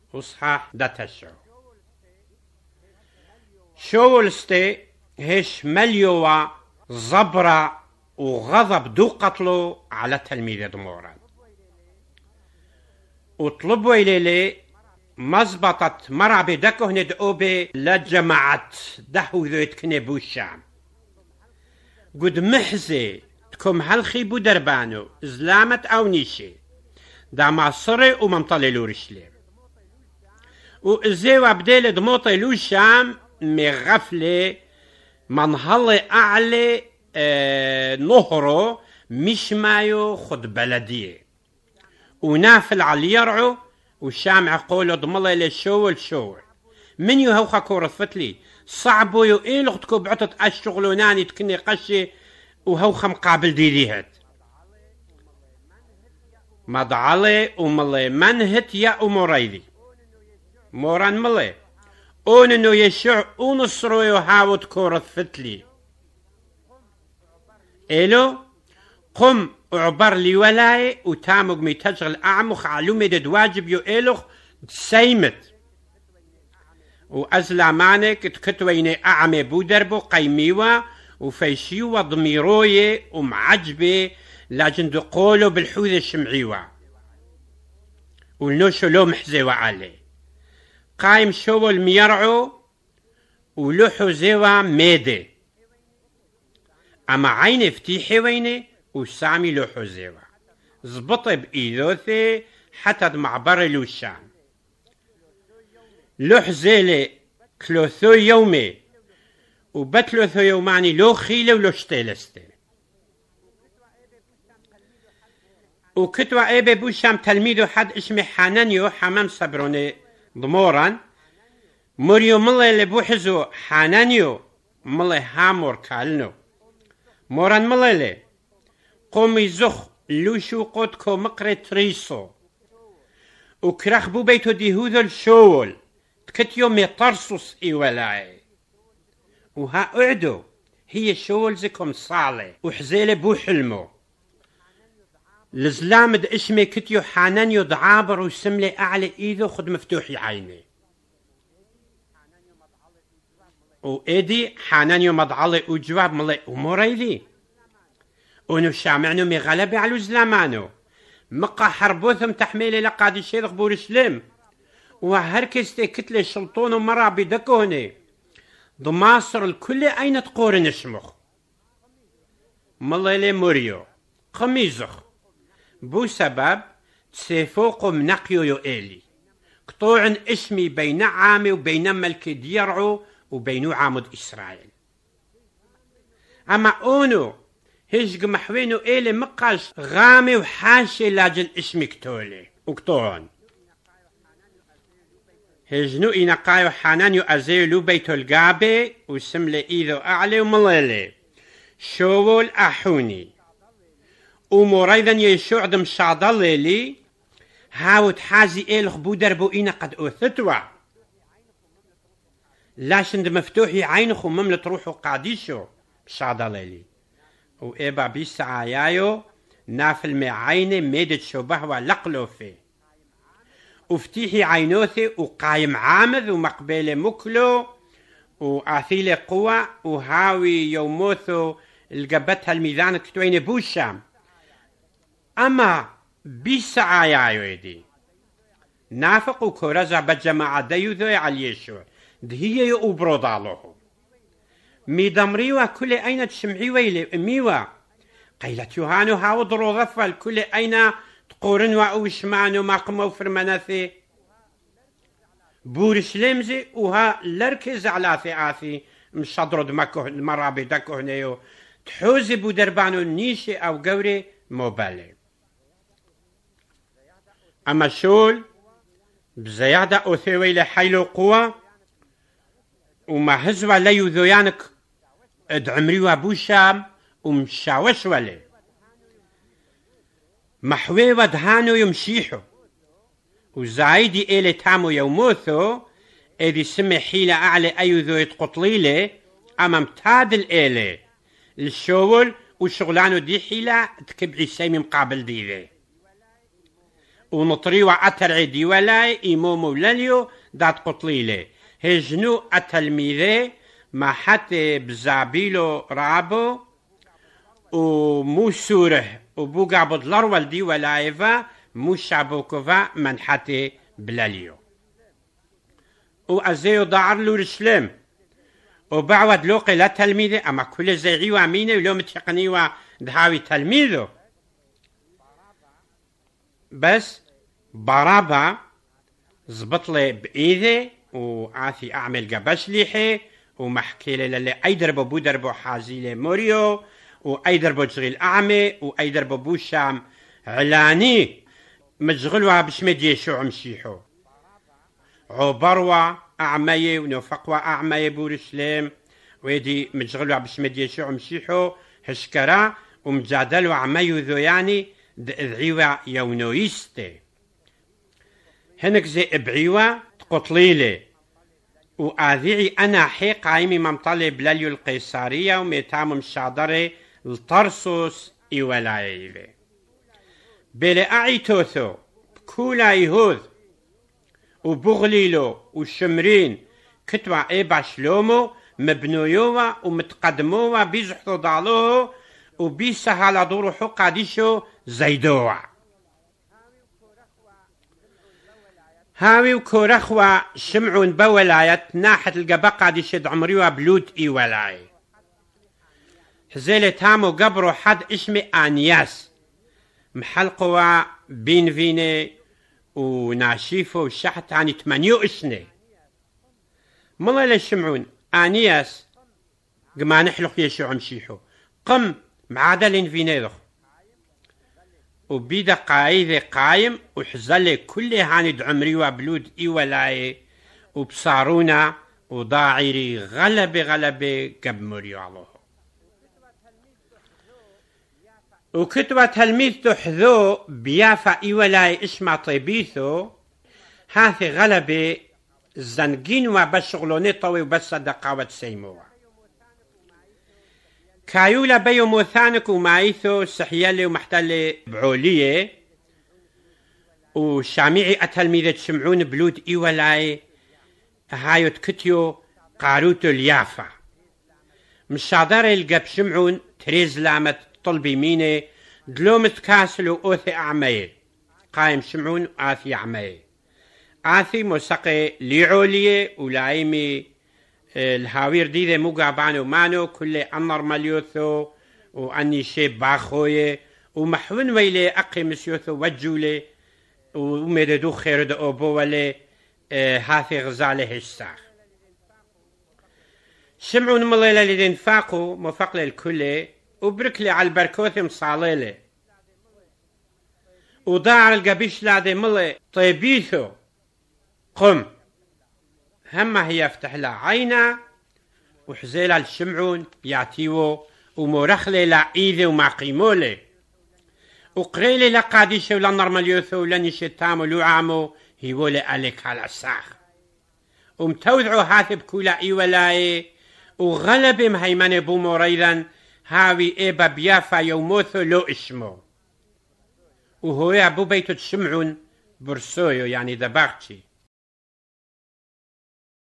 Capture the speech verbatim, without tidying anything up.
وصحاح داتشو شولستي هش مليوا زبرة وغضب دو قتلو على تلميذ دمورا وطلبوا إليه مزبطت مرع بدكه ندعوبي لجماعة دهو ذويت كنبو الشام قد محزي تكم هالخي بودربانو زلامت أو نيشي دا معصري وممطلي لورشليم وإزيو عبدالي دموطي لو الشام مغفلة منهالي أعلى اه نهرو مش مايو خد بلدية ونافل على يرعو والشامع قولو ضمالي للشول شول من يهوخا كورثفتلي صعبو يو إيلغ تكو بعطت أشتغلوناني تكني قشي وهوخا مقابل ديديهت مدعالي ومالي منهت يا أموريدي موران مالي اون انو يشع ونصرو يهاوت كورثفتلي إلو قم اعبر لي ولاي وتامق مي تشغل اعمخ علومي دد واجب يو إلوخ سيمت وازلا مانك تكتويني اعمي بودربو قيميوا وفيشيوا ضميروي ومعجبي لاجن دقولو بالحوذة الشمعيوا ولنوشو لو محزيوا عليه قايم شوول ميرعو ولوحو زيوا ميدي اما عيني فتيحي ويني وسامي لوحو زيوا زبطي بإيدوثي حتى معبر لوشان لوح زيلي كلوثو يومي وبتلوثو يوماني لو خيلة ولو شتيلستي وكتوا ايبي بوشام تلميذو حد اسمي حانانيو حمام صبروني ضمورا مريو ملي اللي بوحزو حانانيو ملي هامور كالنو موران ملي اللي قومي زخ لوشو قوتكو مقري تريسو وكراخ بو بيتو ديهوذو الشول تكتيو ميطرسوس اي ولاي وها اعدو هي شول زكم صالي وحزيلي بو حلمو لزلامد اسمي كتيو حانانيو ضعابر وسملي اعلى ايدو خد مفتوحي عيني وايدي حانانيو مضعلي وجواب ملي وموريلي ونو شامعنو مي غلبي على زلامانو مقا حربوثم تحميلي لقاد الشيخ بورسلم وهركستي كتلي شلطون ومرا بدكوني ضماصر الكل اين تقورن اسمخ ملي لي موريو قميزخ بو سبب تسيفوق منقيو يو إلي قطوع اسمي بين عامي وبين ملك ديرعو وبينو عامد إسرائيل أما أونو هجق محوينو إلي مقاش غامي وحاشي لاجن اسمي كتولي وقطوعن هجنو إنقايو حانانيو أزيو لو بيتو القابي وسملي إيذو أعلي ومليلي شوول أحوني وموريدا يشوع دم شعضلي لي هاوت حازي إلخ بودربو إنا قد أوثتوا لاشن دم مفتوحي عينخو مملة روحو قاديشو شعضلي لي وإبا بيس عايايو نافل مي عيني ميدت شبهوا لقلو فيه وفتيحي عينوثي وقايم عامذ ومقبلة مكلو وآثيلي قوة وهاوي يوموثو القبتها الميزان كتوين بوشام أما بسعايا يدي نافق وكورزا بجماعة ديوذو على يشوع دهي يؤبرو ضالوه ميدمريوا كل أين تشمعي ويلي ميوا قيلت يوهانو هاو ضرو ظفل كل أين تقورن وأوشمانو ماقمو فرمناثي بورسلمزي وها لركز على ثاثي مشادرو دمكو المرابي دكو هنيو تحوزي بودربانو نيشي أو قوري موبالي أما شول بزيادة أثوي لحيلو قوة وما هزوا ليو ذويانك ادعمريوا بوشام ومشاوش ولي محوي ودهانو يمشيحو وزايدي إلي تامو يوموثو إذي سمي حيلة أعلى أيو ذو يتقطليلي أما متادل إلي الشول وشغلانو دي حيلة تكبعي سيمي مقابل دي ذي ونطريوا أترعي دي ولاي إيمو مولانيو دات قطليلي هجنو التلميذي ما حتى بزابيلو رابو ومو سوره وبوغا بدلر والدي ولايفا مو شابوكوفا من حتى بلاليو وأزيو دار له رسلم وبعود لوقي لا تلميذي أما كل زيغي واميني ولو متقني ودهاوي تلميذه بس برابا زبط لي بإيدي وعاثي أعمل قبش ليحي ومحكي لي للي أي دربو بو دربو حازي لي موريو وأي دربو جغيل أعمي وأي دربو بو شام علاني مجغلوا بشمد يشو عمشيحو عبروا أعمي ونفقوا أعمي بورسلم ويدي مجغلوا بشمد يشو عمشيحو هشكرا ومجادلوا عمي ذو يعني دعيوا يونويستي هنك زي ابعيوا تقطليلي وآذيعي أنا حي قايمي ممطلي بلاليو القيصارية وميتام مشادري الطرسوس إيولايلي بلي أعيتوثو بكولا يهوذ وبغليلو وشمرين كتوا إيبا شلومو مبنويوا ومتقدموا بيزحثوا ضالوه وبيسهل دورو حقا ديشو زيدوع هاوي وكورخوا شمعون بولاية ناحة القبقة دي شد عمريوا بلوت اي ولاي حزيلة تامو قبرو حد اسمي آنياس محلقوا بين فيني وناشيفو وشحت عني تمانيو اسني ملا لشمعون آنياس قما نحلق يشو عمشيحو قم معادلين فيني ذخ وبيدا قايذي قايم وحزلي كل هاند عمري وبلود اي ولاي وبصارونا وضاعيري غلبي غلبي قب مريو الله وكتبة تلميذ تحذو بيافا اي ولاي اسمع طيبيثو هاثي غلبي زنقين وبشغلوني طوي وبس دقاوة سيموه كايولا بيو موثانك ومايثو سحيالي ومحتالي بعولية وشامعي التلميذة شمعون بلود إيولاي هايو تكتيو قاروتو اليافا مشادر القب شمعون تريز لامت طلبي ميني دلومت كاسلو أوثي أعمي قايم شمعون آثي أعمي آثي موسقي ليعولية ولايمي الهاوير دي ذي موقع بانو مانو كل أمر مليوثو وأني شيب باخوية ومحون ويلي أقي مسيوثو وجولي ومددو خير دو أبو ولي هاثي غزالي هشساخ شمعون مليلة لدين فاقو مفقل الكل وبركلي على البركوث مصاليلي وداعر القبيش لادي ملي طيبيثو قم هما هي يفتح لها عينا وحزيلها الشمعون يعتيوه ومورخلي لا ايذي وما قيمولي وقريلي لا قاديشة ولا نرماليوثو ولا نشتامو لو عامو هيولي أليك على الساخ ومتوذعو هاثب كولا اي ولاي وغلب مهيمن بومو ريضا هاوي ايبا بيافا يوموثو لو اسمو وهو ابو بيتو الشمعون برسويو يعني دباغتي